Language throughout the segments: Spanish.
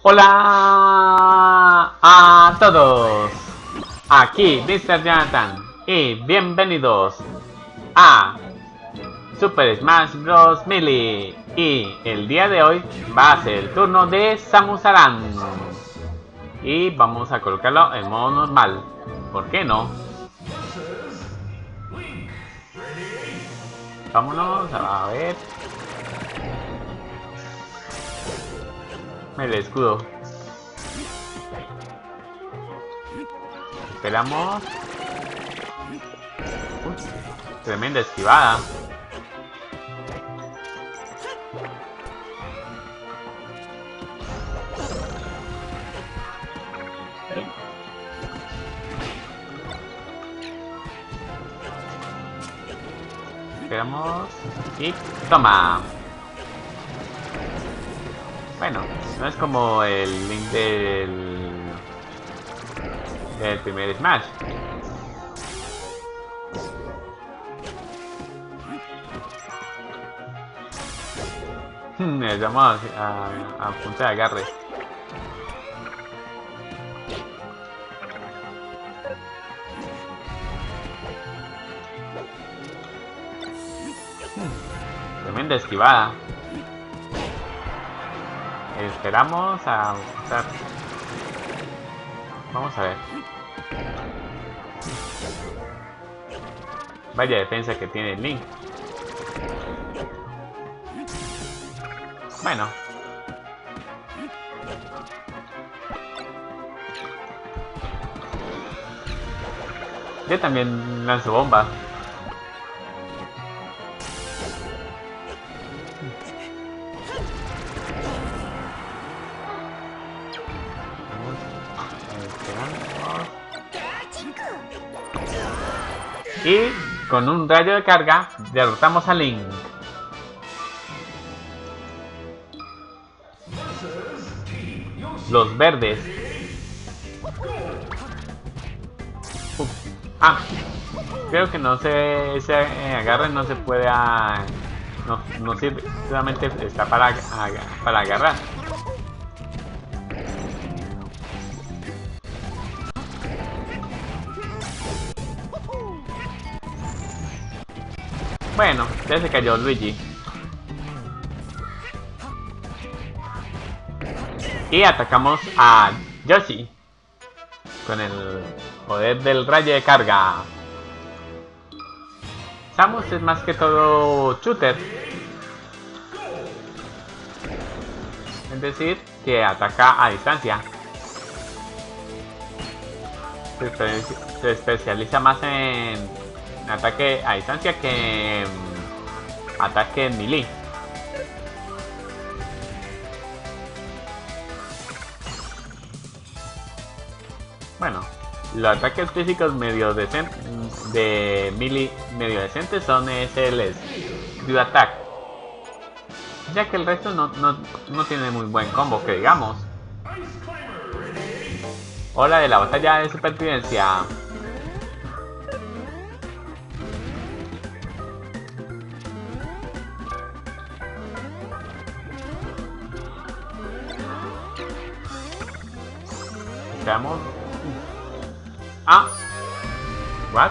Hola a todos, aquí Mr. Jonathan y bienvenidos a Super Smash Bros. Melee. Y el día de hoy va a ser el turno de Samus Aran y vamos a colocarlo en modo normal, ¿por qué no? Vámonos a ver el escudo. Esperamos. Tremenda esquivada. Esperamos. Y toma. Bueno, no es como el link del primer Smash. Les vamos a punta de agarre. Tremenda esquivada. Esperamos a usar. Vamos a ver. Vaya defensa que tiene el Link. Bueno. Yo también lanzo bomba. Y con un rayo de carga derrotamos a Link. Los verdes. Creo que no se ese agarre no se puede no sirve, solamente está para agarrar. Bueno, ya se cayó Luigi. Y atacamos a Yoshi con el poder del rayo de carga. Samus es más que todo shooter, es decir, que ataca a distancia. Se especializa más en ataque a distancia que en ataque en melee. Bueno, los ataques físicos medio decentes de melee medio decentes son el Screw Attack, ya que el resto no tiene muy buen combo que digamos. Hora de la batalla de supervivencia. Veamos. What?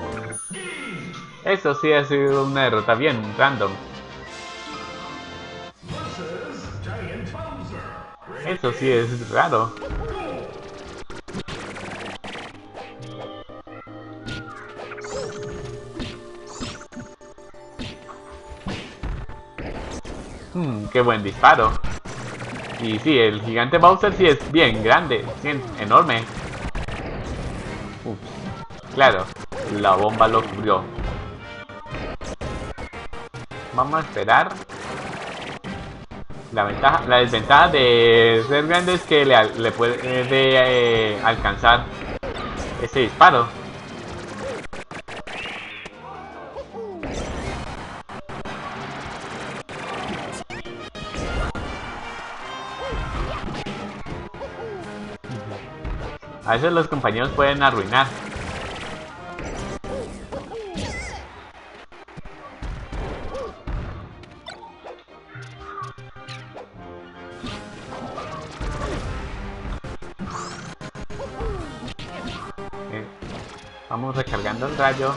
Eso sí ha sido una derrota bien random. Eso sí es raro. Qué buen disparo. Y sí, el gigante Bowser sí es bien grande, sí, enorme. Claro, la bomba lo cubrió. Vamos a esperar. La desventaja de ser grande es que le puede alcanzar ese disparo. A veces los compañeros pueden arruinar. Vamos recargando el rayo.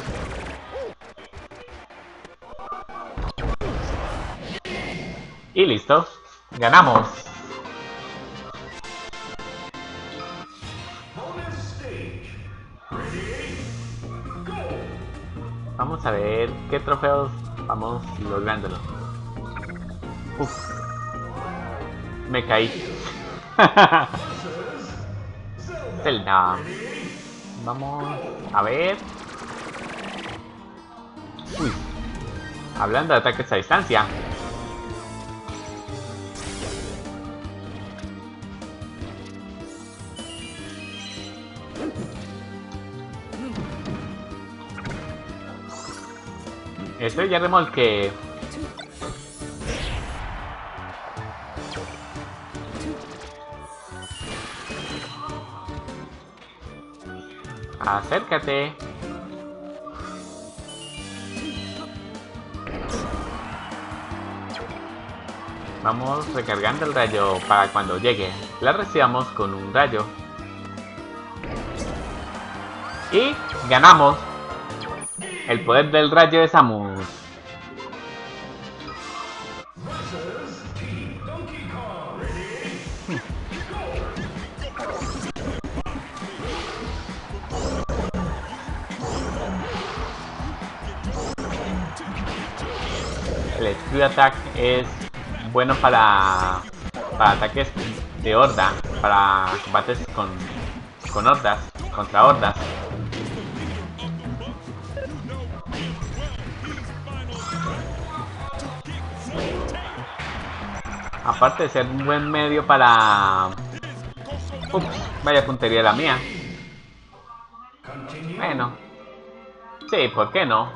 Y listo. Ganamos. Vamos a ver qué trofeos vamos lográndolo. Uf. Me caí. Zelda. Vamos a ver. Uy. Hablando de ataques a distancia. Estoy ya remolque. Acércate. Vamos recargando el rayo para cuando llegue. La recibamos con un rayo. Y ganamos. El poder del rayo de Samus. El Screw Attack es bueno para ataques de horda, para combates con hordas, contra hordas. Aparte de ser un buen medio para... Ups, vaya puntería la mía. Bueno. Sí, ¿por qué no?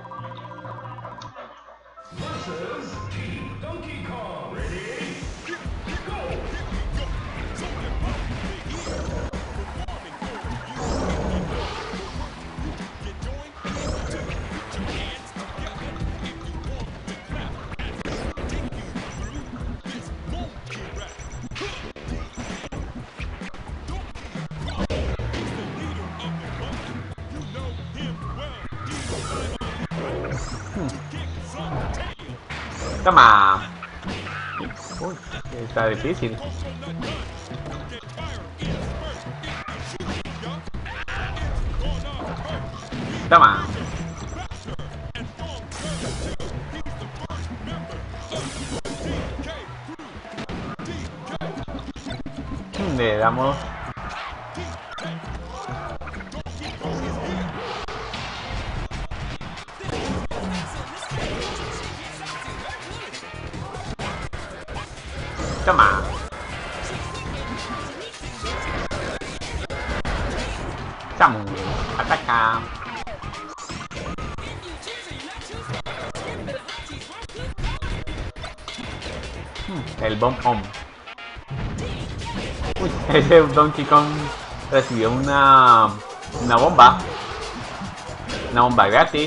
Toma. Uy, está difícil. Toma. Le damos. Toma. Samus, ataca. El Bomb Bomb. Uy, ese Donkey Kong recibió una bomba. Una bomba gratis.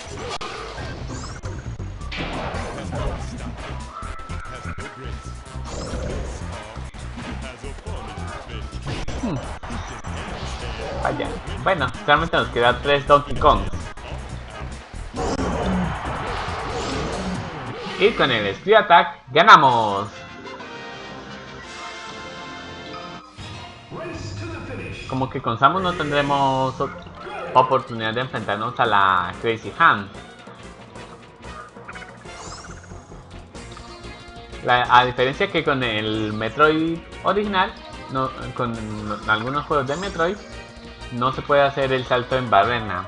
Vaya. Bueno, realmente nos quedan 3 Donkey Kong. Y con el Screw Attack ganamos. Como que con Samus no tendremos oportunidad de enfrentarnos a la Crazy Hand. A diferencia que con el Metroid original, no, con algunos juegos de Metroid, no se puede hacer el salto en barrena.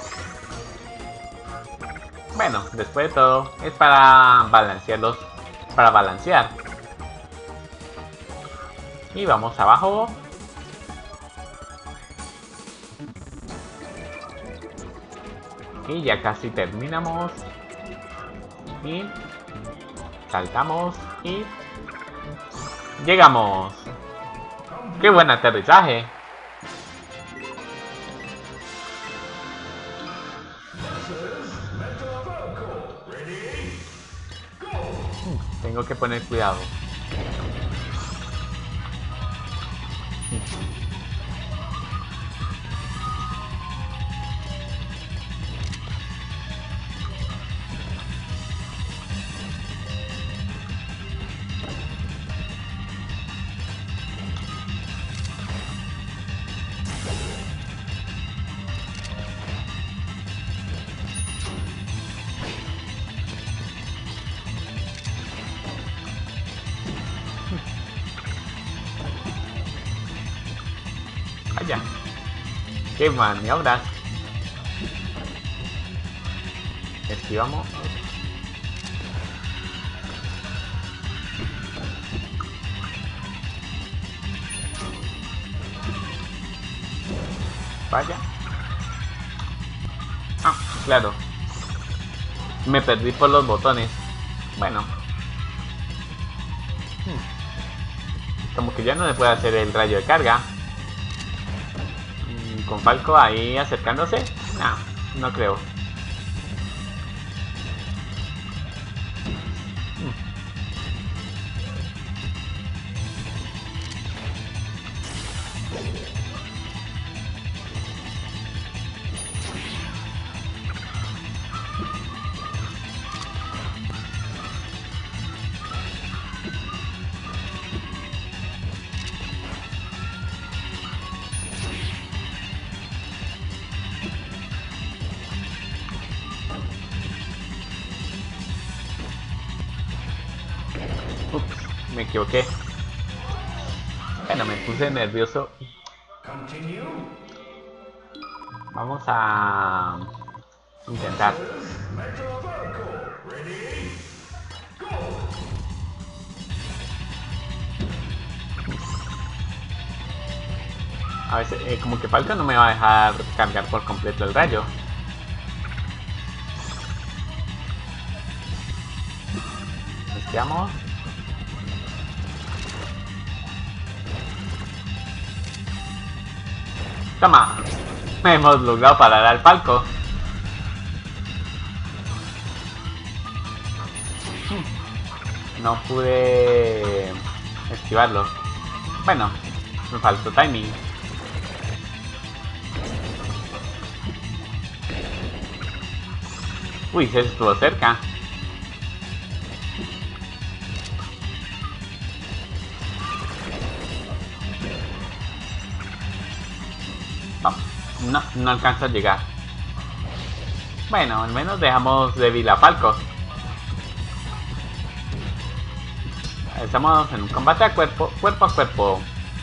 Bueno, después de todo, es para balancearlos, para balancear. Y vamos abajo. Y ya casi terminamos. Y saltamos y llegamos. ¡Qué buen aterrizaje! Tengo que poner cuidado. Vaya. Qué maniobras. Esquivamos. Vaya. Ah, claro. Me perdí por los botones. Bueno. Como que ya no se puede hacer el rayo de carga. Con Falco ahí acercándose. No, no creo. Ups, me equivoqué. Bueno, me puse nervioso. Vamos a intentar. A veces, como que Falco no me va a dejar cargar por completo el rayo. Esquiamos. Toma. Hemos logrado parar al Falco. No pude esquivarlo. Bueno, me faltó timing. Uy, se estuvo cerca. No, no alcanza a llegar. Bueno, al menos dejamos débil a Falco. Estamos en un combate a cuerpo a cuerpo.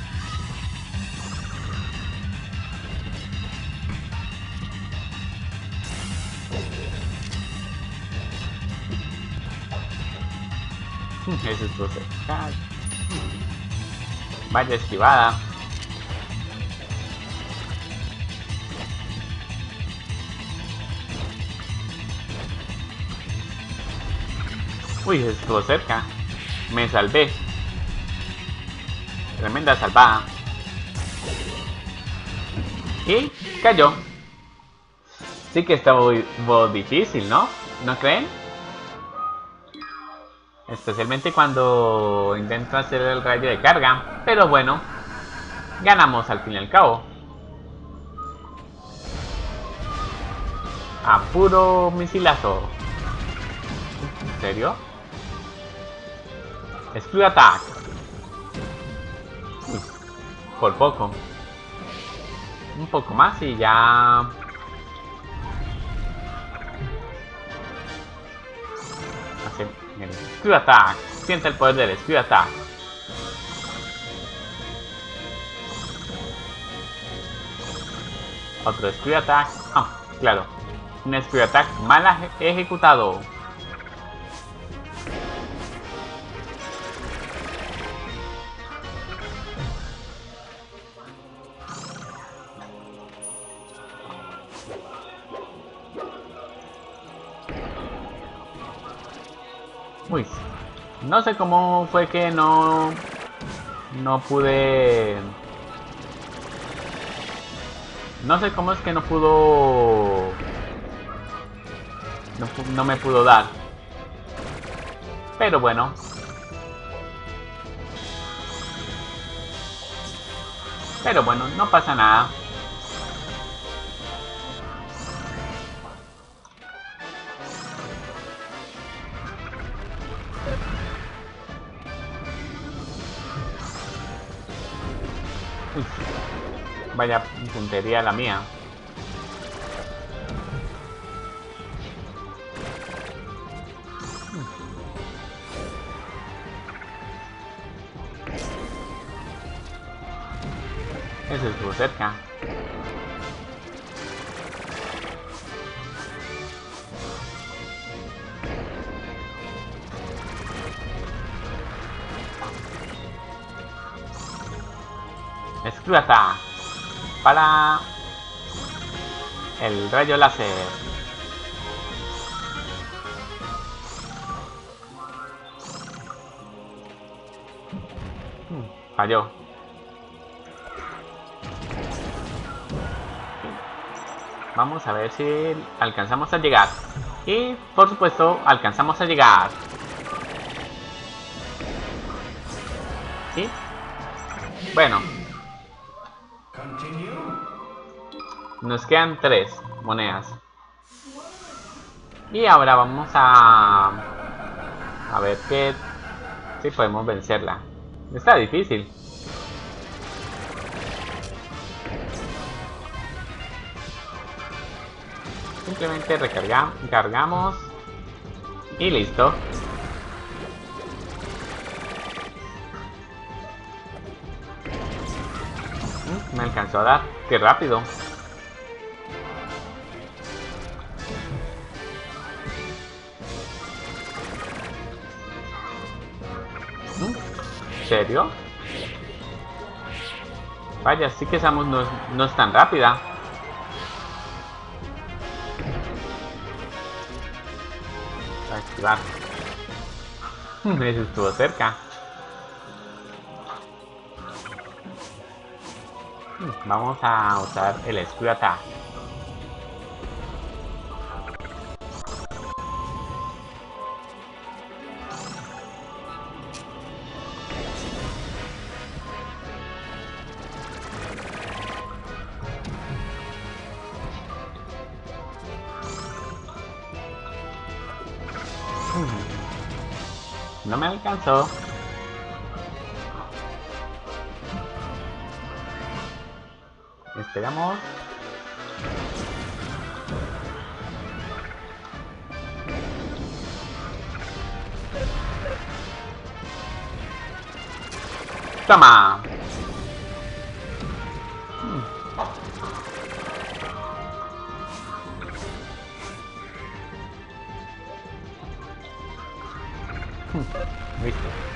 Eso estuvo cerca. Vaya esquivada. Uy, estuvo cerca. Me salvé. Tremenda salvada. Y cayó. Sí que está muy difícil, ¿no? ¿No creen? Especialmente cuando intento hacer el rayo de carga. Pero bueno, ganamos al fin y al cabo. A puro misilazo. ¿En serio? Screw Attack. Uy, por poco. Un poco más y ya... Hace el Screw Attack. Siente el poder del Screw Attack. Otro Screw Attack. Ah, claro. Un Screw Attack mal ejecutado. Uy, no sé cómo fue que no pude... No sé cómo es que no pudo... No me pudo dar. Pero bueno. Pero bueno, no pasa nada. Uf, vaya puntería la mía. Ese estuvo cerca. Escúrata para el rayo láser. Falló. Vamos a ver si alcanzamos a llegar. Y por supuesto alcanzamos a llegar. ¿Sí? Bueno. Nos quedan 3 monedas. Y ahora vamos a ver qué si podemos vencerla. Está difícil. Simplemente cargamos y listo. Me alcanzó a dar. ¡Qué rápido! ¿En serio? Vaya, sí que Samus no es tan rápida. Voy a activar. Eso estuvo cerca. Vamos a usar el escudo ataque. No me alcanzó. Esperamos. Toma. Listo.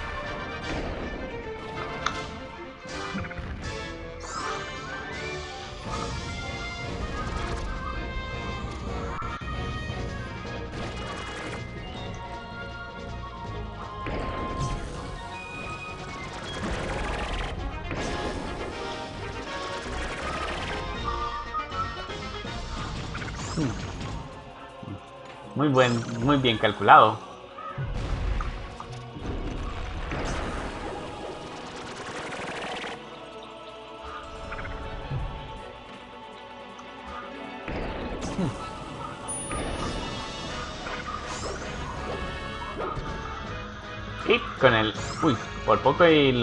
Muy bien calculado. Y con el... Uy, por poco y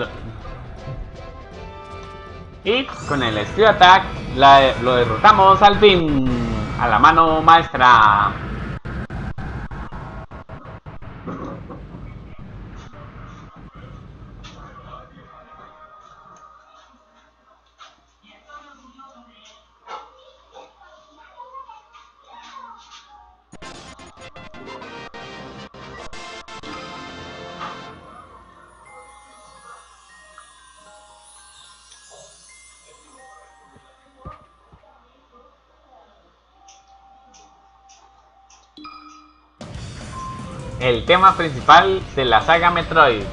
con el Steel Attack lo derrotamos al fin. A la mano maestra. El tema principal de la saga Metroid.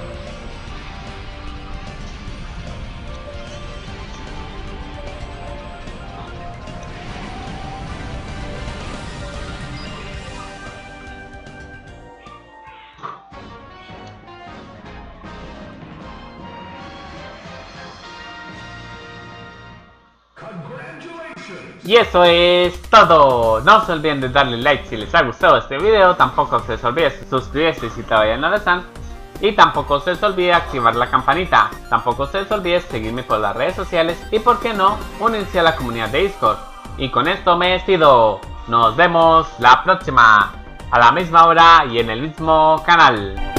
Y eso es todo. No se olviden de darle like si les ha gustado este video. Tampoco se les olvide suscribirse si todavía no lo están. Y tampoco se les olvide activar la campanita. Tampoco se les olvide seguirme por las redes sociales. Y por qué no, unirse a la comunidad de Discord. Y con esto me despido. Nos vemos la próxima. A la misma hora y en el mismo canal.